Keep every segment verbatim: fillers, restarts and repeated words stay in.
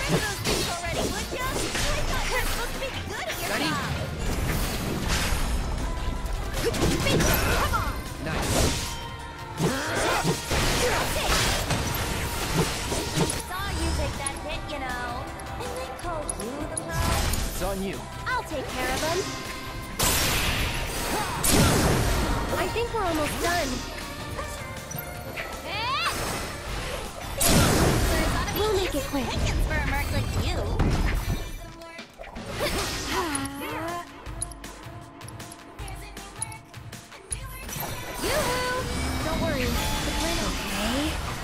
rid of those things already, would ya? I thought you were supposed to be good at your Ready? job. Come on! Nice. Saw you take that hit, you know. And they call you the pro. It's on you. I'll take care of him. I think we're almost done. We'll make it quick. Pickings for a merc like you. Yoo-hoo! Don't worry, the plan okay.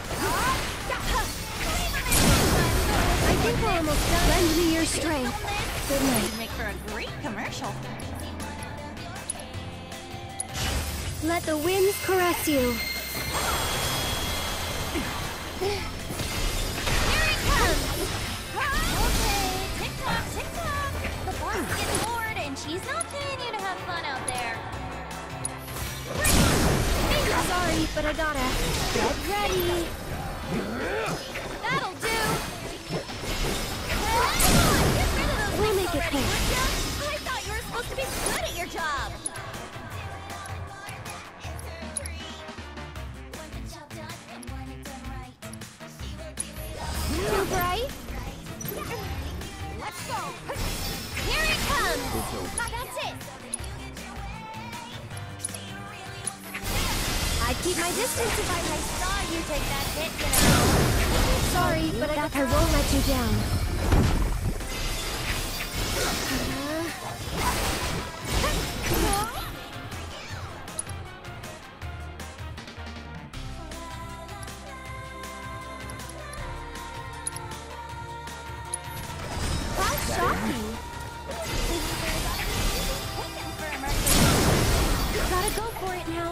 I think we're almost done. Lend me your strength. Good night. Make for a great commercial. Let the winds caress you. Here it comes! Okay, tick-tock, tick-tock. The boss is getting bored, and she's not paying you to have fun out there. Sorry, but I gotta get ready. That'll do. Come on, get rid of those We'll things make it already, quick. would ya? I thought you were supposed to be good at your job. Too bright? Let's go. Here it comes. That's it. I'd keep my distance if I saw you take that hit, you know. Sorry, but I, I won't let you down. That's shocking. Gotta go for it now.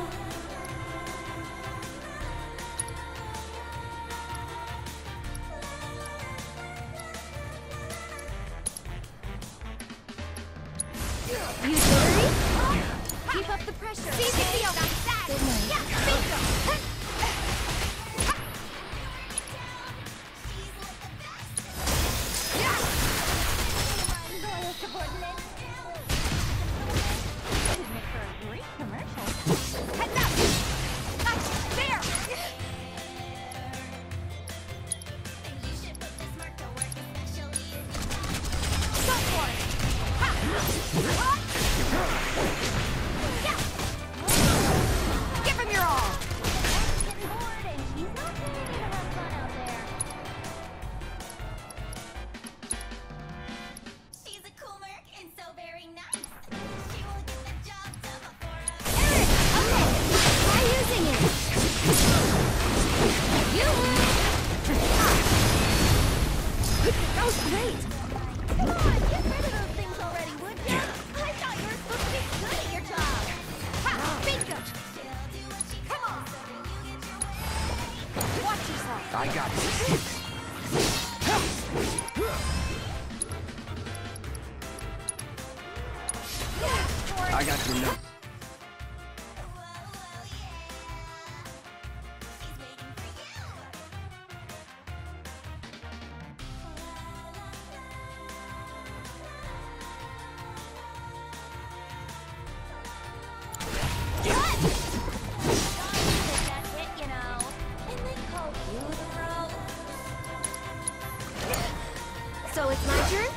You jittery? Keep up the pressure. See the feel. That's that. Good night. Yeah, bingo. Yeah. Loyal subordinate. Make for a great commercial. Heads up. Ah, there. You should put this mark to work, especially if you go for it. Ha. Give him your all! Getting bored and she's not ready to have fun out there. She's a cool merc and so very nice. She will get the job done before us. Eric! Okay! Try using it! You! That was great! Come on, get rid of those things already, would ya? I thought you were supposed to be good at your job. Ha! Bingo! Come on! Watch yourself. I got this. I got your note. So it's my turn?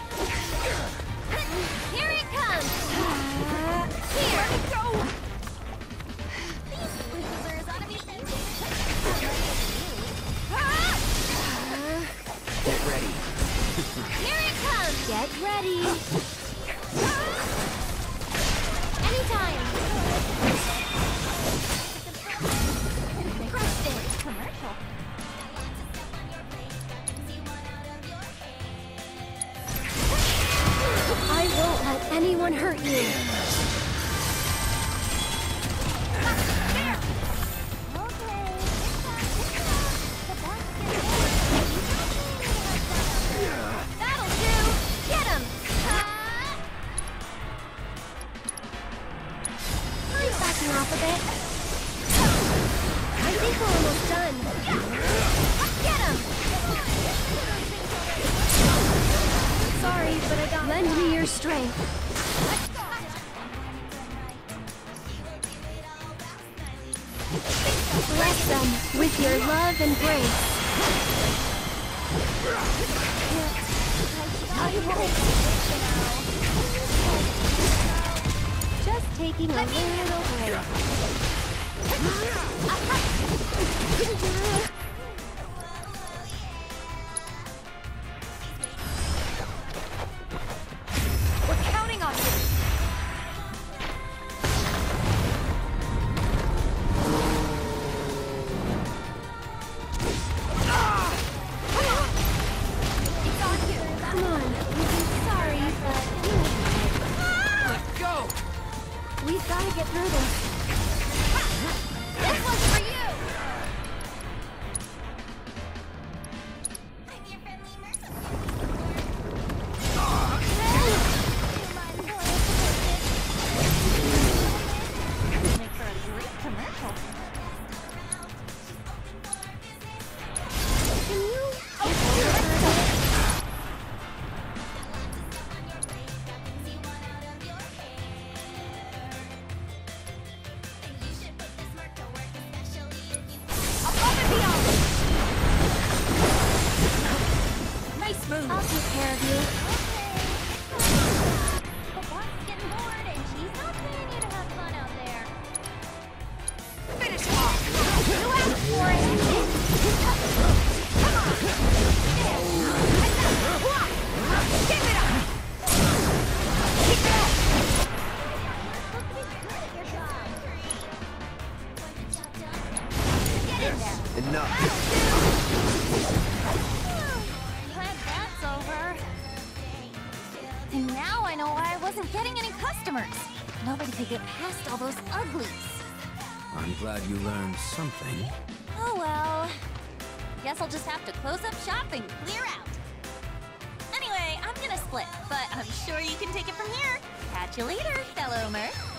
Here it comes! Here! Go! These losers ought to be Get ready. Here it comes! Get ready! Anytime! Crushed it! Commercial. I won't let anyone hurt you. That'll do. Get him. Lend me your strength. Bless them with your love and grace. I won't. Just taking a little break. We're counting on you. It's on you. Come on. I'm sorry, but you need it. Let's go! We've got to get through this. This one's for you! I'm your friendly Make for a great commercial. Can you... I'll take care of you. The boss is getting bored, and she's not paying you to have fun out there. Finish him off! You asked for it! Come on! There! Give it up! Keep it up! Get in there! Enough. And now I know why I wasn't getting any customers. Nobody could get past all those uglies. I'm glad you learned something. Oh well. Guess I'll just have to close up shop and clear out. Anyway, I'm gonna split, but I'm sure you can take it from here. Catch you later, fellow Merc.